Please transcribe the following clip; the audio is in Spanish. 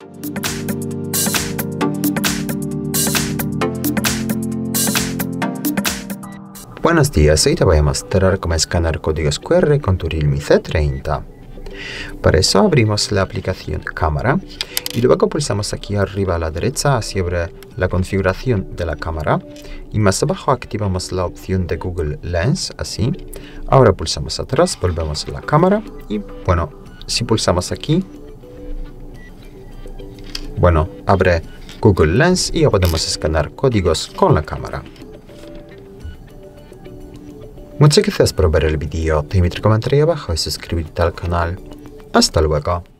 Buenos días, hoy te voy a mostrar cómo escanear códigos QR con tu Realme C30. Para eso abrimos la aplicación Cámara y luego pulsamos aquí arriba a la derecha sobre la configuración de la cámara y más abajo activamos la opción de Google Lens, así. Ahora pulsamos atrás, volvemos a la cámara y bueno, si pulsamos aquí, bueno, abre Google Lens y ya podemos escanear códigos con la cámara. Muchas gracias por ver el vídeo, te invito a comentar ahí abajo y suscribirte al canal. Hasta luego.